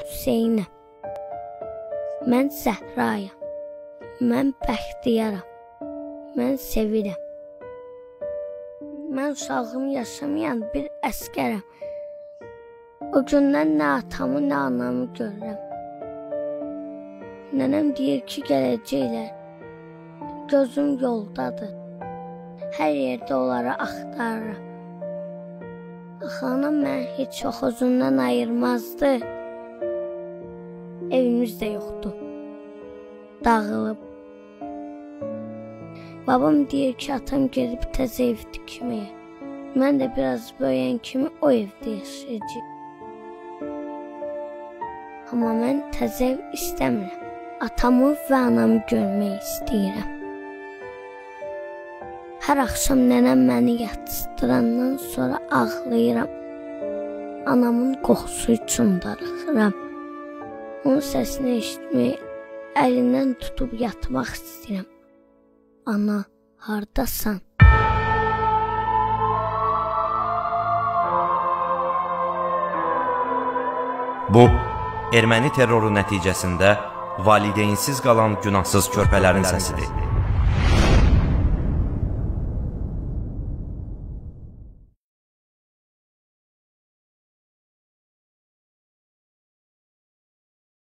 Hüseynəm. Mən Zəhrayam. Mən bəxtiyaram. Mən sevirəm. Mən uşağım yaşamayan bir əskərəm. O gündən nə atamı, nə anamı görürəm. Nənəm deyir ki, gələcəklər. Gözüm yoldadır. Hər yerdə onları axtarıram. Xanım məni heç çox özündən ayırmazdı. Evimiz də yoxdur. Dağılıb. Babam deyir ki, atam gedib təzə ev tikməyə. Mən də biraz böyüyən kimi o evdə yaşayacağım. Amma mən təzə ev istəmirəm. Atamı və anamı görmək istəyirəm. Hər axşam nənəm məni yatıstırandan sonra ağlayıram. Anamın qoxusu üçün darıxıram. Onun səsini eşitmək, əlindən tutub yatmaq istəyirəm. Ana, hardasan? Bu, erməni terroru nəticəsində valideynsiz qalan günahsız körpələrin səsidir.